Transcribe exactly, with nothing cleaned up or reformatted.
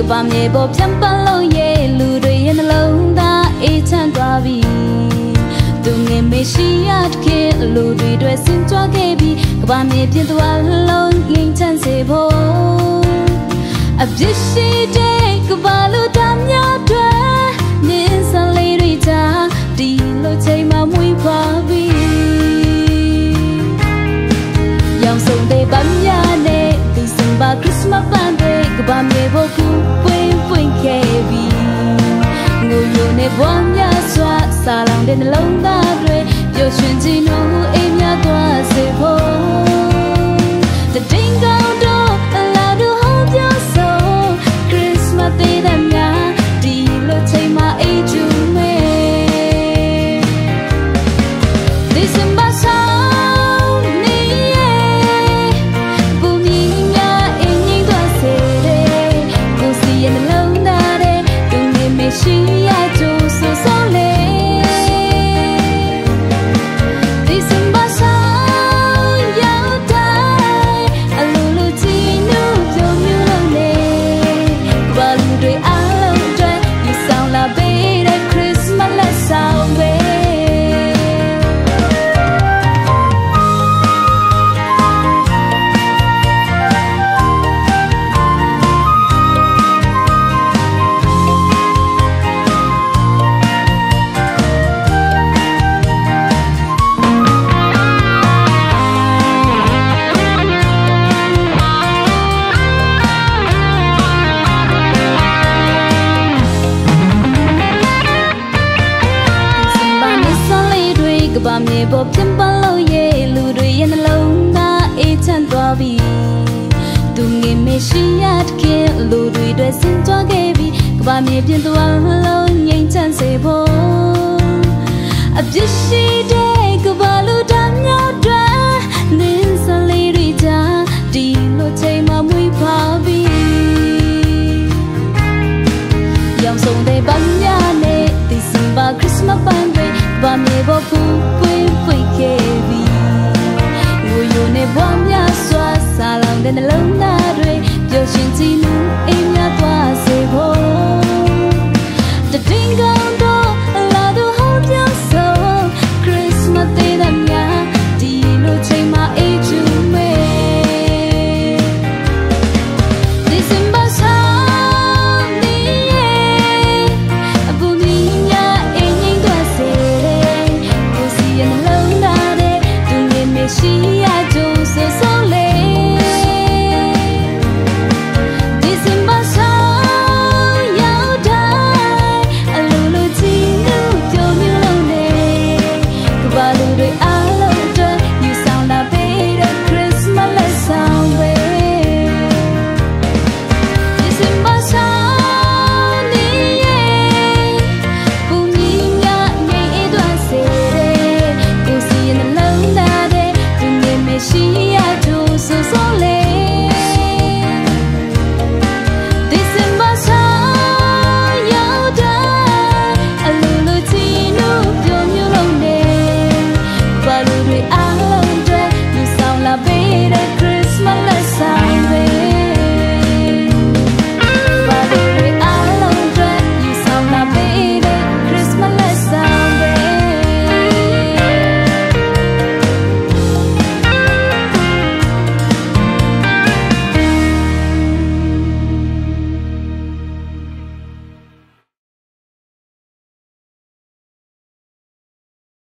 ဘာမြေပေါ်ဖြန့်ပတ်လို့ရဲ့လူတွေရဲ့နှလုံးသားအေးချမ်းသွားပြီသူငယ်မရှိရတဲ့လူတွေတွေဆင်းကြွခဲ့ပြီးကဘာမြေပြင်းသွားလုံးငြိမ်ချမ်းစေဖို့အပြစ်ရှိတဲ့ကဘာလူသားများတွေမြင်စလေးတွေချာဒီလိုချိန်မှမွေးဖွားပြီးရောင်စုံတဲ့ဗမာနဲ့ဒီစင်ဘာခရစ်စမတ်ပန်းတွေကဘာမြေပေါ်ကူပွင့်ပွင့်ခဲ့ပြီးငိုယိုနဲ့ဘွားများစွာစာလောင်တဲ့နှလုံးသားတွေပျော်ရွှင်ခြင်းတို့အိမ်များသွားစေဖို့တတိယကောင်းတော့အလားတူဟောပြောဆိုခရစ်စမတ်တဲ့မြာဒီလိုချိန်မှအေးချူမဲဒီစင်ဘာဆောင်နေဘူမီများအင်းကြီးသွားစေတဲ့ကိုစီရဲ့နှလုံးသားတဲ့သူငယ်မရှိရကြိုးဆိုဆိုလေဒီစင်ဘာဆောင်ရောက်တိုင်းအလိုလိုချီနူးပြုံးမြူးလို့လေဘာလူတွေအားလုံးတွေဒီဆောင်လာပေးတဲ့ခရစ်စမတ်လက်ဆောင်ပဲကဘာမြေပေါ်ပြန့်ပတ်လို့ရဲ့လူတွေရဲ့နှလုံးသားအေးချမ်းသွားပြီသူငယ်မရှိရတဲ့လူတွေတွေဆင်းသွားခဲ့ပြီကဘာမြေပြင်းသွားလို့ငြိမ်ချမ်းစေဖို့အပြစ်ရှိတဲ့ကဘာလူသားများတွေနင်းစလေးတွေချာဒီလိုချိန်မှမွေးဖွားပြီးရောင်စုံတဲ့ဗမာနဲ့ဒီစင်ဘာခရစ်စမတ်ပန်းတွေဘာမြေပေါ်ပူပွင့်ပွင့်ခဲ့ပြီးငိုယိုနဲ့ဘွားများစွာစာလောင်တဲ့နှလုံးသားတွေပျော်ရွှင်ခြင်း